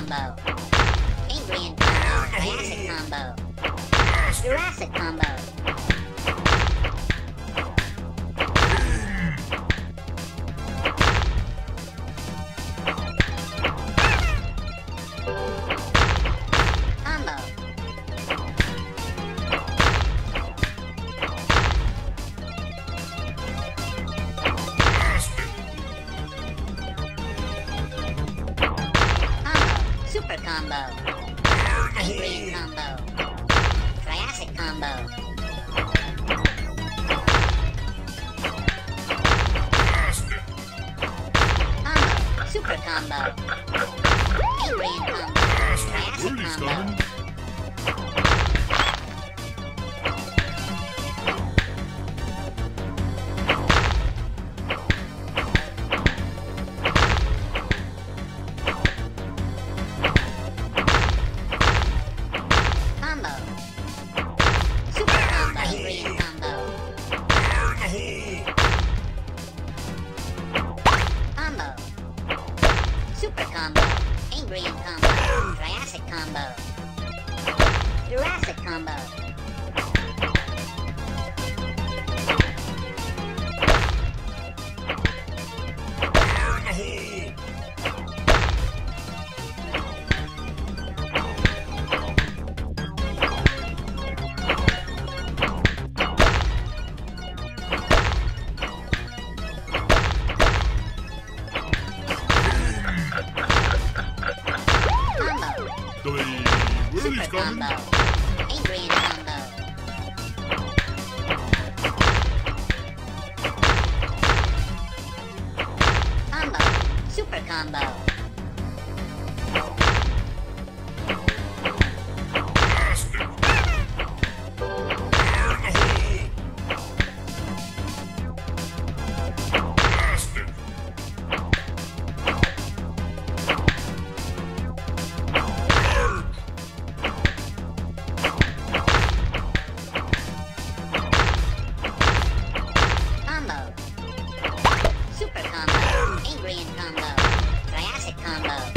combo. Cambrian combo. Triassic combo. Jurassic combo. Super combo. Cambrian combo. Triassic combo. Combo. Super combo. Cambrian combo. Triassic combo. Super combo, Cambrian combo, Triassic combo, Jurassic combo. Super combo, Cambrian combo. Combo, super combo. Super combo, Cambrian combo, Triassic combo.